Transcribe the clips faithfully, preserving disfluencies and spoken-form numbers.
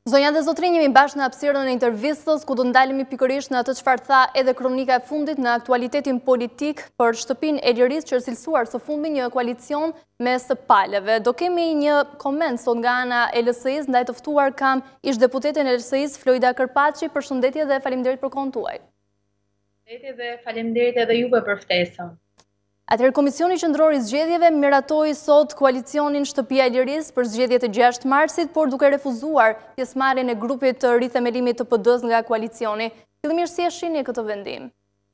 Zonja dhe zotrinj, jemi bashkë në hapësirën e intervistës, ku do ndalemi pikërisht në atë çfarë tha edhe kronika e fundit në aktualitetin politik për shtëpinë e lirisë që është cilësuar së fundi një koalicion mes të palëve. Do kemi një koment sot nga ana e L S I-së, ndaj të ftuar kam ish-deputetën e L S I-së Floida Kërpaçi. Përshëndetje dhe faleminderit për kohën tuaj. Përshëndetje dhe faleminderit edhe juve për ftesën. Atëherë, Komisioni Qendror i Zgjedhjeve miratoi sot koalicionin Shtëpia e Lirisë për zgjedhjet e gjashtë marsit, por duke refuzuar pjesëmarrjen e grupit të Rithemelimit të P D-s nga koalicioni. Fillimisht, si e shihni këtë vendim?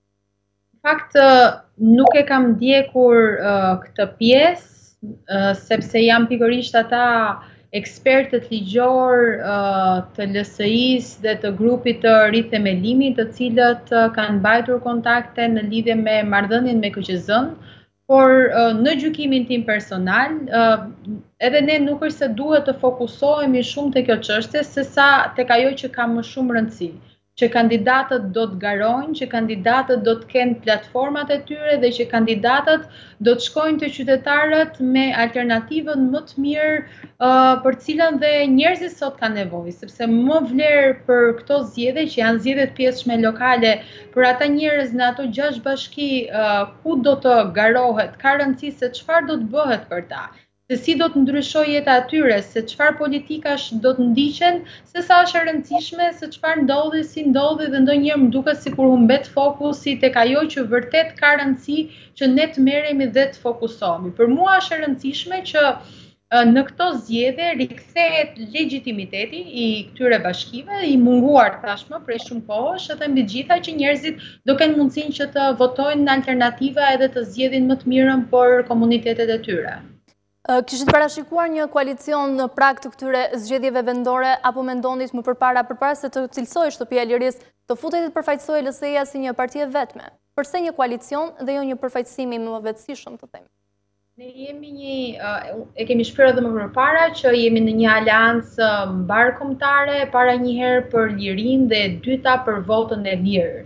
Në fakt, nuk e kam ndjekur uh, këtë pjesë, uh, sepse jam pikërisht ata ekspertët ligjor uh, të L S I-së dhe të grupit të Rithemelimit, të cilët uh, kanë mbajtur kontakte në lidhje me marrëdhënien me K Q Z-sën, por uh, në gjykimin tim personal, uh, edhe ne nuk është se duhet të fokusohemi shumë te kjo çështje, sesa tek ajo që ka më shumë rëndësi, që kandidatët do të garojnë, që kandidatët do të kenë platformat e tyre dhe që kandidatët do të shkojnë te qytetarët me alternativën më të mirë uh, për cilën dhe njerëzit sot kanë nevojë, sepse më vlerë për këto zgjedhje që janë zgjedhje të pjesëshme lokale, për ata njerëz në ato gjashtë bashki uh, ku do të garohet, ka rëndësi se çfarë do të bëhet për ta, se si do të ndryshojë jeta e tyre, se çfarë politikash do të ndiqen, se sa është e rëndësishme, se çfarë ndodhi, si ndodhi dhe ndonjëherë më duket sikur humbet fokusi tek ajo që vërtet ka rëndësi që ne të merremi dhe të fokusohemi. Për mua është e rëndësishme që në këto zgjedhje rikthehet legjitimiteti i këtyre bashkive, i munguar tashmë prej shumë kohësh, edhe mbi gjitha që njerëzit do kenë mundësinë që të votojnë në alternativa edhe të zgjedhin më të mirën për komunitetet e tyre. Kishit parashikuar një koalicion në prag të këtyre zgjedhjeve vendore, apo mendonit më përpara përpara se të cilësoj Shtëpia e Lirisë, të futet dhe të përfaqësoj L S I-ja si një parti e vetme? Përse një koalicion dhe jo një përfaqësimi më vetësishëm të themi? Ne jemi një, e kemi shprehur edhe më përpara që jemi në një aleancë mbarkombëtare, para një herë për lirinë dhe e dyta për votën e lirë.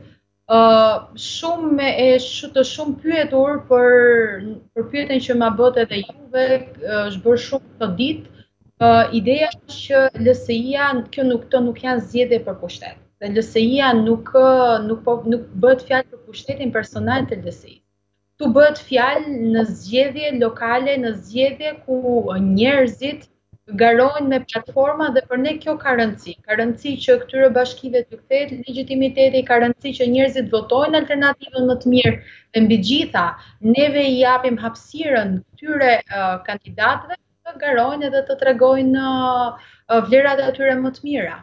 Uh, shumë e të shumë pyetur për, për pyetjen që ma bët edhe juve, uh, është bërë shumë këtë ditë. Uh, ideja është që L S I-ja, kjo nuk, këto nuk janë zgjedhje për pushtet. Dhe L S I-ja nuk, nuk, nuk bëhet fjalë për pushtetin personal të L S I-së. Tu bëhet fjalë në zgjedhje lokale, në zgjedhje ku njerëzit garojnë me platforma dhe për ne kjo ka rëndësi. Ka rëndësi që këtyre bashkive të kthehet legitimiteti, ka rëndësi që njerëzit votojnë alternativën më të mirë dhe mbi gjitha neve i japim hapësirën këtyre uh, kandidatëve të garojnë edhe të tregojnë uh, vlerat e tyre më të mira.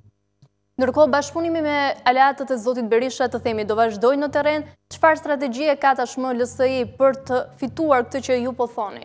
Ndërkohë, bashkëpunimi me aleatët e zotit Berisha të themi do vazhdojnë në terren, çfarë strategjie ka tashmë L S I për të fituar këtë që ju po thoni?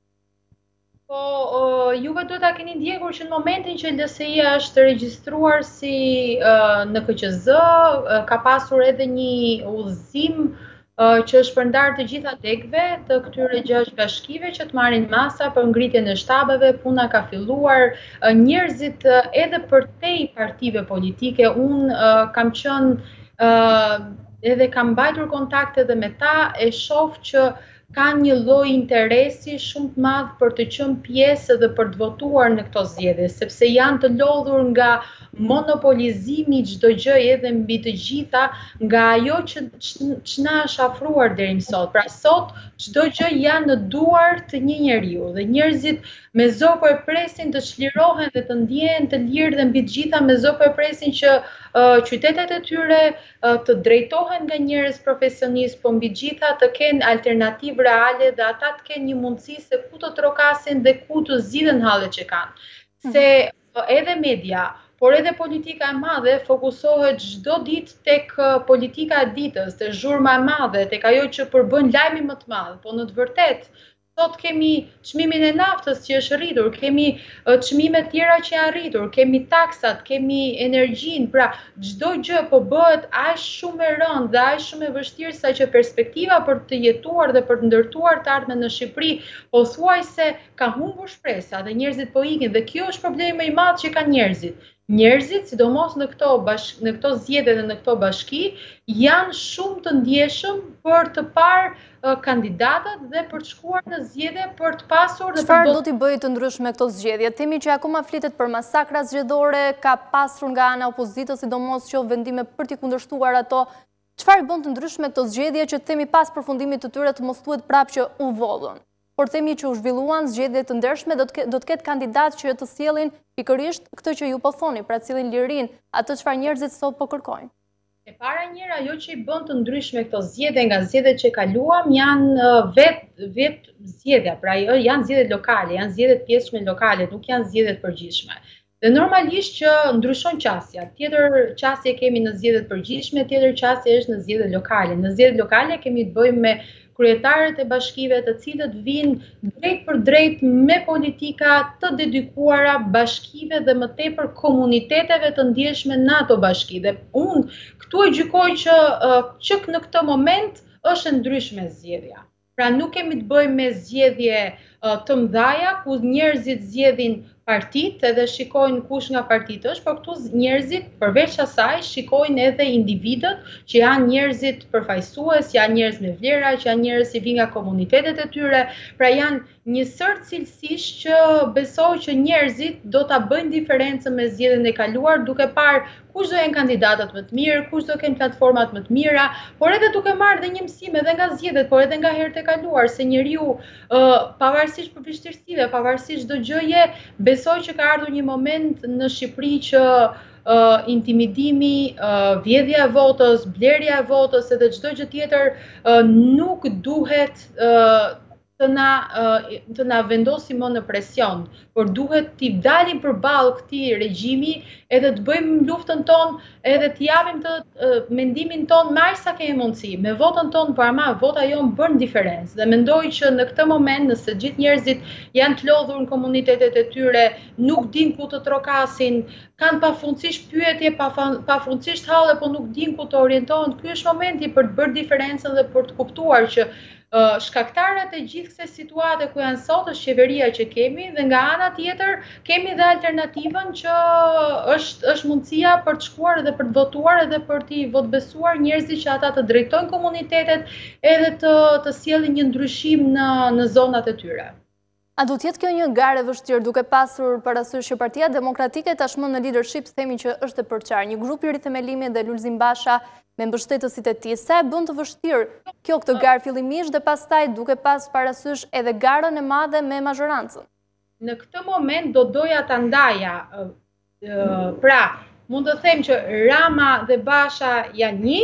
Po, uh, juve duhet ta keni ndjekur që në momentin që L S I-ja është regjistruar si uh, në K Q Z, uh, ka pasur edhe një udhëzim uh, që është përndar të gjitha degëve të këtyre gjashtë bashkive që të marrin masa për ngritjen e shtabeve, puna ka filluar, uh, njerëzit uh, edhe përtej partive politike, unë uh, kam qenë uh, edhe kam mbajtur kontakte edhe me ta, e shoh që ka një lloj interesi shumë të madh për të qenë pjesë dhe për të votuar në këto zgjedhje, sepse janë të lodhur nga monopolizimi çdo gjë edhe mbi të gjitha, nga ajo që ç'na është afruar deri më sot. Pra sot çdo gjë janë në duar të një njeriu dhe njerëzit me zopë e presin të çlirohen dhe të ndjehen të lirë dhe mbi të gjitha me zopë e presin që uh, qytetet e tyre uh, të drejtohen nga njerëz profesionistë, po mbi të gjitha të kenë alternativë reale dhe ata të kenë një mundësi se ku të trokasin dhe ku të zgjidhen hallet që kanë. Se edhe media, por edhe politika e madhe fokusohet çdo ditë tek politika e ditës, tek zhurma e madhe, tek ajo që përbën lajmi më të madh, po në të vërtetë sot kemi çmimin e naftës që është rritur, kemi çmime tjera që janë rritur, kemi taksat, kemi energjinë, pra çdo gjë po bëhet aq shumë e rëndë dhe aq shumë e vështirë sa që perspektiva për të jetuar dhe për të ndërtuar të ardhmen në Shqipëri pothuajse ka humbur shpresa dhe njerëzit po ikin dhe kjo është problemi më i madh që kanë njerëzit. Njerëzit, sidomos në këto në këto zgjedhje dhe në këto bashki, janë shumë të ndjeshëm për të parë kandidatët dhe për të shkuar në zgjedhje për të pasur dhe Çfarë do t'i bëjë të ndryshme këto zgjedhje? Themi që akoma flitet për masakra zgjedhore, ka pasur nga ana opozitës, sidomos që vendime për t'i kundërshtuar ato. Çfarë bën të ndryshme këto zgjedhje që themi pas përfundimit të tyre të mos thuhet prapë që u vodhën? Por themi që u zhvilluan zgjedhje të ndershme, do të ketë kandidatë që të sjellin pikërisht këtë që ju po thoni, pra të sjellin lirinë, atë çfarë njerëzit sot po kërkojnë. E para njëra, ajo që i bën të ndryshme këto zgjedhje nga zgjedhjet që kaluam janë vetë vet zgjedhja, pra janë zgjedhjet lokale, janë zgjedhjet pjesëme lokale, nuk janë zgjedhjet përgjithshme. Dhe normalisht që ndryshon qasja. Tjetër qasje kemi në zgjedhjet përgjithshme, tjetër qasje është në zgjedhjet lokale. Në zgjedhjet lokale kemi të bëjmë me kryetarët e bashkive të cilët vinë drejt për drejt me politika të dedikuara bashkive dhe më tepër komuniteteve të ndjeshme në ato bashki. Dhe unë këtu e gjykoj që, që në këtë moment është ndryshme zgjedhja. Pra nuk kemi të bëjmë me zgjedhje të mëdhaja, ku njerëzit zgjedhin partit edhe shikojnë kush nga partit është, por këtu njerëzit përveç asaj shikojnë edhe individët që janë njerëzit përfaqësues, janë njerëz me vlera, që janë njerëz që vijnë nga komunitetet e tyre, pra janë një sër cilësish që besoj që njerëzit do ta bëjnë diferencën me zgjedhjen e kaluar, duke parë kush do jenë kandidatët më të mirë, kush do kenë platformat më të mira, por edhe duke marrë dhe një mësim edhe nga zgjedhjet, por edhe nga herët e kaluar, se njeriu uh, pavarësisht për vështirësive, pavarësisht çdo gjëje, besoj që ka ardhur një moment në Shqipëri që uh, intimidimi, uh, vjedhja e votës, blerja e votës edhe çdo gjë tjetër uh, nuk duhet uh, të na, uh, të na vendosi më në presion, por duhet t'i dalim përballë këtij regjimi edhe të bëjmë luftën tonë edhe të japim të uh, mendimin tonë më aq sa kemi mundësi. Me votën tonë, por ama vota jonë bën diferencë dhe mendoj që në këtë moment nëse gjithë njerëzit janë të lodhur në komunitetet e tyre, nuk din ku të trokasin, kanë pafundësisht pyetje, pafundësisht halle, po nuk din ku të orientohen, ky është momenti për të bërë diferencën dhe për të kuptuar që Uh, shkaktarët e gjithë kësaj situate ku janë sot është qeveria që kemi dhe nga ana tjetër kemi dhe alternativën që është është mundësia për të shkuar dhe për të votuar edhe për t'i votbesuar njerëzit që ata të drejtojnë komunitetet edhe të të sjellin një ndryshim në në zonat e tyre. A do të jetë kjo një garë e vështirë duke pasur parasysh që Partia Demokratike tashmë në leadership themi që është e përqarë, një grup i Rithemelimit dhe Lulzim Basha me mbështetësit e tij, sa e bën të vështirë kjo këtë garë fillimisht dhe pastaj duke pas parasysh edhe garën e madhe me mazhorancën? Në këtë moment do doja ta ndaja, pra mund të them që Rama dhe Basha janë një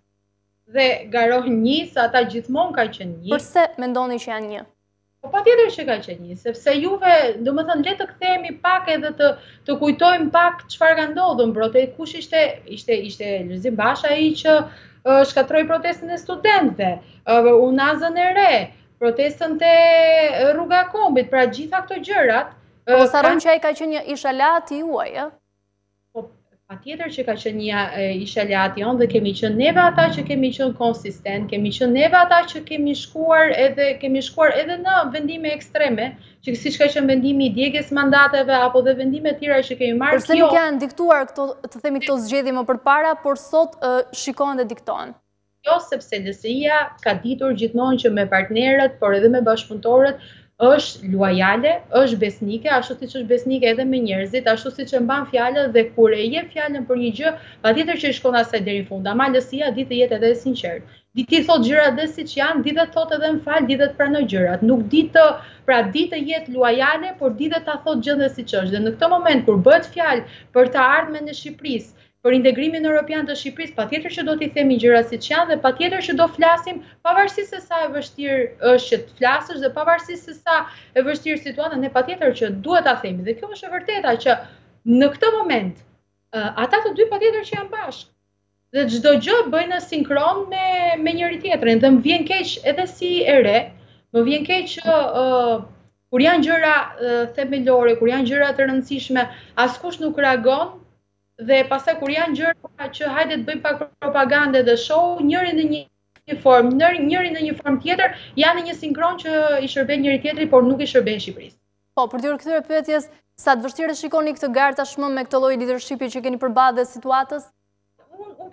dhe garojnë një, sa ata gjithmonë kanë qenë një. Përse mendoni që janë një? Po patjetër që ka qenë një, sepse juve, domethënë le të kthehemi pak edhe të të kujtojmë pak çfarë ka ndodhur mbrojtje. Kush ishte ishte ishte Lulzim Basha ai që uh, shkatroi protestën e studentëve, uh, unazën e re, protestën te rruga e Kombit, pra gjitha këto gjërat. Po uh, sarron që ai ka qenë një ishalat i juaj, ë? Po patjetër që ka qenë një ishalat jon dhe kemi qenë neve ata që kemi qenë konsistent, kemi qenë neve ata që kemi shkuar edhe kemi shkuar edhe në vendime ekstreme, që siç ka qenë vendimi i djegjes mandateve apo dhe vendime të tjera që kemi marrë. Përse nuk janë diktuar këto, të themi këto zgjedhje më përpara, por sot uh, shikohen dhe diktohen? Jo, sepse L S I-ja ka ditur gjithmonë që me partnerët, por edhe me bashkëpunëtorët është luajale, është besnike, ashtu siç është besnike edhe me njerëzit, ashtu siç e mban fjalën dhe kur e jep fjalën për një gjë, patjetër që i shkon asaj deri në fund. Ama L S I-ja di të jetë edhe sinqert. Di të thotë gjërat dhe siç janë, di të thotë edhe mfal, di të pranoj gjërat. Nuk di të, pra di të jetë luajale, por di të ta thotë gjën dhe siç është. Dhe në këtë moment kur bëhet fjalë për të ardhmen e Shqipërisë, për integrimin europian të Shqipërisë, patjetër që do t'i themi gjërat siç janë dhe patjetër që do flasim pavarësisht se sa e vështirë është që të flasësh dhe pavarësisht se sa e vështirë situata, ne patjetër që duhet ta themi. Dhe kjo është e vërteta që në këtë moment ata të dy patjetër që janë bashkë. Dhe çdo gjë bëjnë sinkron me me njëri tjetrin dhe më vjen keq edhe si e re, më vjen keq që uh, kur janë gjëra uh, themelore, kur janë gjëra të rëndësishme, askush nuk reagon. Dhe pastaj kur janë gjëra që hajde të bëjmë pak propagandë dhe show, njëri në një, një formë, njëri në një formë tjetër, janë në një sinkron që i shërben njëri tjetri, por nuk i shërben Shqipërisë. Po, për t'ju rikthyer pyetjes, sa të vështirë shikoni këtë garë tashmë me këtë lloj leadershipi që keni përballë dhe situatës? Unë un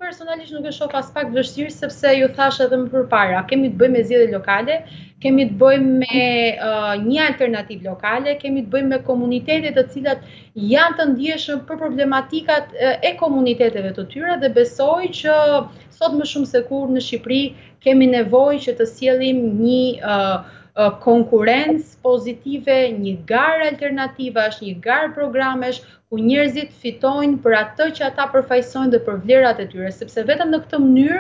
personalisht nuk e shoh as pak vështirë sepse ju thash edhe më përpara, kemi të bëjmë me zgjedhje lokale, kemi të bëjmë me uh, një alternativë lokale, kemi të bëjmë me komunitete të cilat janë të ndjeshëm për problematikat e komuniteteve të tyre dhe besoj që sot më shumë se kur në Shqipëri kemi nevojë që të sjellim një uh, konkurencë pozitive, një garë alternativash, një garë programesh ku njerëzit fitojnë për atë që ata përfaqësojnë dhe për vlerat e tyre, sepse vetëm në këtë mënyrë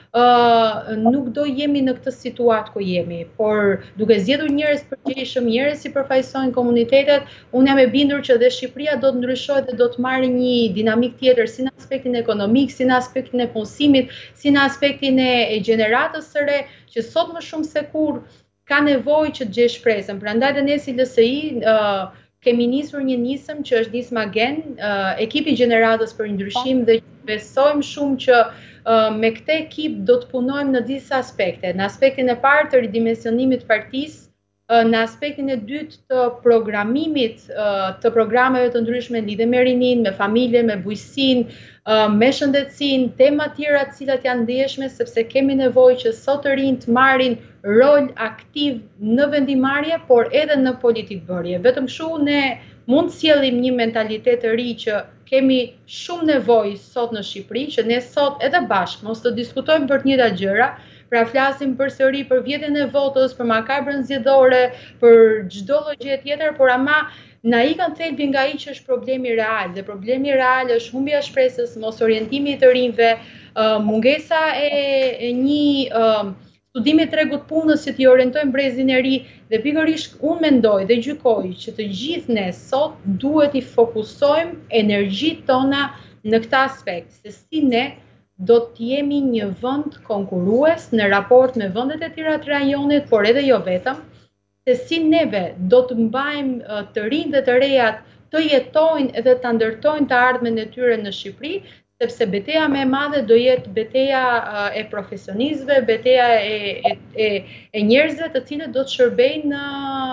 uh, nuk do jemi në këtë situatë ku jemi, por duke zgjedhur njerëz përgjegjshëm, njerëz që përfaqësojnë komunitetet, unë jam e bindur që dhe Shqipëria do të ndryshojë dhe do të marrë një dinamik tjetër si në aspektin ekonomik, si në aspektin e punësimit, si në aspektin e gjeneratës së re, që sot më shumë se kur ka nevojë që të gjejë shpresën. Prandaj dhe ne si L S I uh, kemi nisur një nisëm që është nisma Gen, uh, ekipi gjeneratës për ndryshim dhe besojmë shumë që uh, me këtë ekip do të punojmë në disa aspekte. Në aspektin e parë të ridimensionimit të partisë, uh, në aspektin e dytë të programimit uh, të programeve të ndryshme lidhe me rinin, me familje, me bujqësinë, uh, me shëndetësinë, tema tjera të cilat janë ndjeshme sepse kemi nevojë që sot të rinjt marrin rol aktiv në vendimarrje, por edhe në politikbërje. Vetëm kështu ne mund të sjellim një mentalitet të ri që kemi shumë nevojë sot në Shqipëri, që ne sot edhe bashkë mos të diskutojmë për të njëjta gjëra, pra flasim përsëri për vjetën e votës, për makabrën zgjedhore, për çdo lloj gjë tjetër, por ama na ikën thelbi nga ai që është problemi real, dhe problemi real është humbja e shpresës, mos orientimi i të rinjve, uh, mungesa e, e një uh, studimi tregut punës që t'i orientojmë brezin e ri dhe pikërisht unë mendoj dhe gjykoj që të gjithë ne sot duhet i fokusojmë energjitë tona në këtë aspekt, se si ne do të jemi një vend konkurrues në raport me vendet e tjera të rajonit, por edhe jo vetëm, se si neve do të mbajmë të rinjt dhe të rejat të jetojnë dhe të ndërtojnë të ardhmen e tyre në Shqipëri, sepse beteja më e madhe do jetë beteja e profesionistëve, beteja e, e, e, e njerëzve të cilët do të shërbejnë në,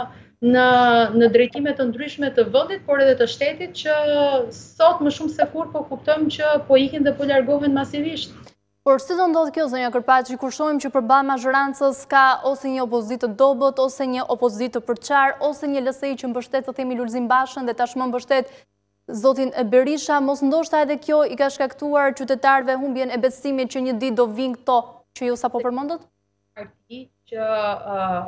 në, në drejtime të ndryshme të vendit, por edhe të shtetit që sot më shumë se kur po kuptojmë që po ikin dhe po largohen masivisht. Por si do ndodhë kjo, zonja Kërpaçi, kur shohim që përballë mazhorancës ka ose një opozitë të dobët, ose një opozitë të përçar, ose një L S I që mbështet të themi Lulzim Bashën dhe tashmë mbështet zotin Berisha, mos ndoshta edhe kjo i ka shkaktuar qytetarëve humbjen e besimit që një ditë do vinë këto që ju sapo përmendët? Parti që uh,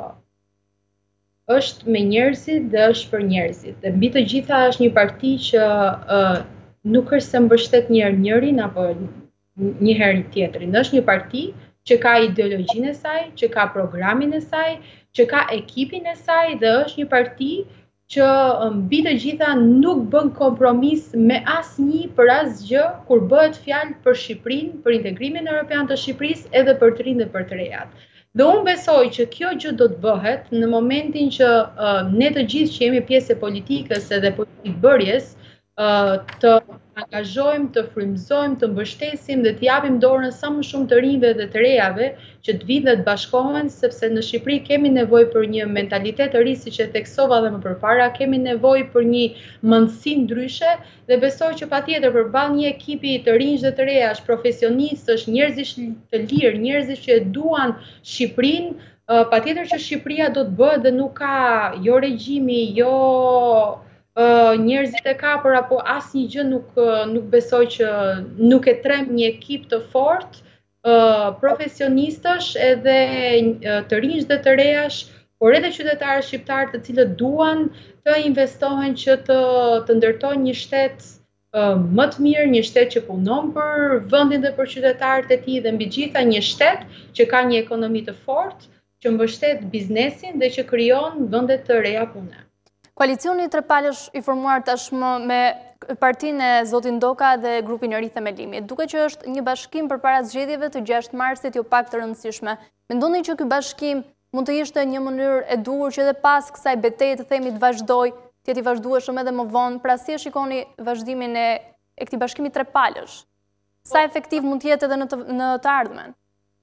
është me njerëzit dhe është për njerëzit. Dhe mbi të gjitha është një parti që uh, nuk është se mbështet njëri njërin apo një herë tjetrin. Është një parti që ka ideologjinë e saj, që ka programin e saj, që ka ekipin e saj dhe është një parti që mbi të gjitha nuk bën kompromis me asnjë për asgjë kur bëhet fjalë për Shqipërinë, për integrimin evropian të Shqipërisë edhe për të rinj dhe për të rejat. Dhe unë besoj që kjo gjë do të bëhet në momentin që uh, ne të gjithë që jemi pjesë e politikës edhe politikbërjes uh, të angazhojmë, të frymëzojmë, të mbështesim dhe të japim dorën sa më shumë të rinjve dhe të rejave që të vinë dhe të bashkohen, sepse në Shqipëri kemi nevojë për një mentalitet të ri, siç e theksova dhe më përpara, kemi nevojë për një mendësi ndryshe dhe besoj që patjetër përballë një ekipi të rinj dhe të rejash, profesionistësh, njerëzish të lirë, njerëzish që duan Shqipërinë, uh, patjetër që Shqipëria do të bëhet dhe nuk ka jo regjimi, jo Uh, njerëzit e kapur apo asnjë gjë nuk, uh, nuk besoj që nuk e trem një ekip të fortë, uh, profesionistësh edhe uh, të rinj dhe të rejash, por edhe qytetarë shqiptarë të cilët duan të investohen që të, të ndërtojnë një shtet uh, më të mirë, një shtet që punon për vendin dhe për qytetarët e tij dhe mbi gjitha një shtet që ka një ekonomi të fortë, që mbështet biznesin dhe që krijon vende të reja pune. Koalicioni i trepalësh i formuar tashmë me partinë e zotin Doka dhe grupin e Rithemelimit, duke që është një bashkim përpara zgjedhjeve të gjashtë marsit jo pak të rëndësishme. Mendoni që ky bashkim mund të ishte një mënyrë e duhur që edhe pas kësaj betejë të themi të vazhdoj, të jetë i vazhdueshëm edhe më vonë, pra si e shikoni vazhdimin e, e këtij bashkimi trepalësh? Sa efektiv mund të jetë edhe në të, në të ardhmen?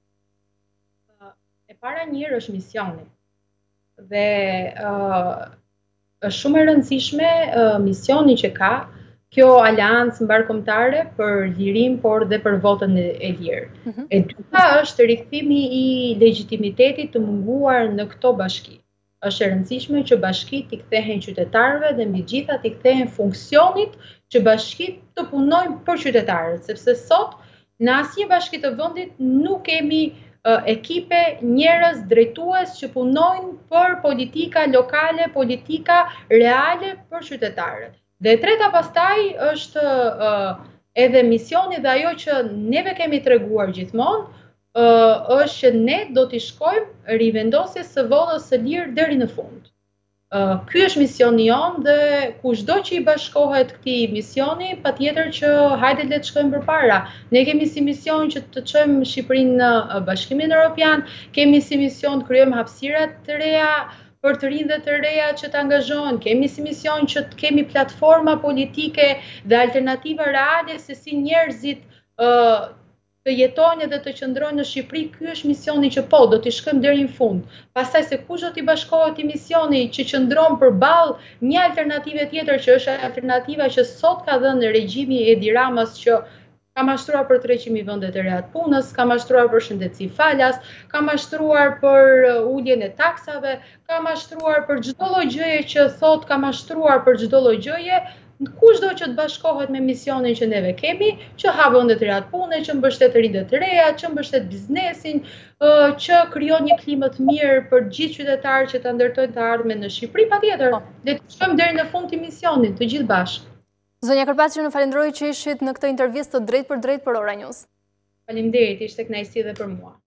E para njëherë është misioni. Dhe uh, është shumë e rëndësishme uh, misioni që ka, kjo aleancë mbarkombëtare për lirim, por dhe për votën e lirë. Mm-hmm. E dyta është rikthimi i legjitimitetit të munguar në këto bashki. Është e rëndësishme që bashkit t'i kthehen qytetarëve dhe mbi gjitha t'i kthehen funksionit që bashkit të punojnë për qytetarët, sepse sot në asnjë bashki të vendit nuk kemi uh, ekipe, njerëz drejtues që punojnë për politika lokale, politika reale për qytetarët. Dhe e treta pastaj është uh, edhe misioni dhe ajo që neve kemi treguar gjithmonë, Uh, është që ne do t'i shkojmë rivendosjes së votës së lirë deri në fund. Uh, ky është misioni jonë dhe kushdo që i bashkohet këtij misioni, patjetër që hajde le të shkojmë përpara. Ne kemi si mision që të çojmë Shqipërinë në Bashkimin Evropian, kemi si mision të krijojmë hapësira të reja për të rinj dhe të reja që të angazhohen, kemi si mision që të kemi platforma politike dhe alternativa reale se si njerëzit uh, të jetojnë dhe të qëndrojnë në Shqipëri. Ky është misioni që po, do t'i shkojmë deri në fund. Pastaj se kush do t'i bashkohet i misioni që qëndron përballë një alternative tjetër që është alternativa që sot ka dhënë regjimi e Edi Ramës, që ka mashtruar për tërheqimi i vendet e reja të punës, ka mashtruar për shëndetësi falas, ka mashtruar për uljen e taksave, ka mashtruar për çdo lloj gjëje që thot ka mashtruar për çdo lloj gjëje. Kushdo që të bashkohet me misionin që neve kemi, që ha vendet e reja të pune, që mbështet rinjtë të reja, që mbështet biznesin, që krijon një klimë të mirë për gjithë qytetarët që ta ndërtojnë të ardhmen në Shqipëri, patjetër, le të shkojmë deri në fund të misionit, të gjithë bashkë. Zonja Kërpaçi, ju falenderoj që ishit në këtë intervistë drejt për drejt për Oranews. Faleminderit, ishte kënaqësi edhe për mua.